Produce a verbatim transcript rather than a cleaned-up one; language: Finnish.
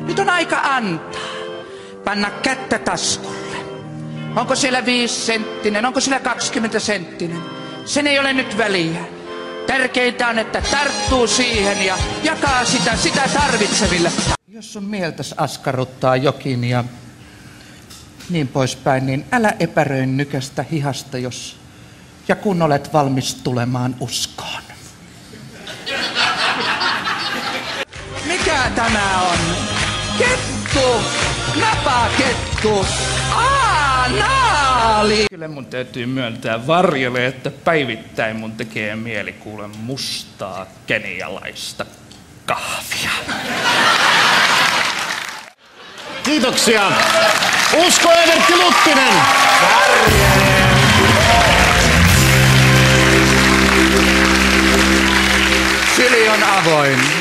Nyt on aika antaa. Panna kättä taskulle. Onko siellä viisi senttinen, onko siellä kaksikymmentä senttinen? Sen ei ole nyt väliä. Tärkeintä on, että tarttuu siihen ja jakaa sitä, sitä tarvitseville. Jos sun mieltäs askarruttaa jokin ja niin poispäin, niin älä epäröi nykästä hihasta, jos ja kun olet valmis tulemaan uskoon. Mikä tämä on? Kettu! Napakettu! Aa, naali! Kyllä mun täytyy myöntää varjelle, että päivittäin mun tekee mieli kuule mustaa kenialaista kahvia. Kiitoksia. Usko Evertti Luttinen. Syli on avoin.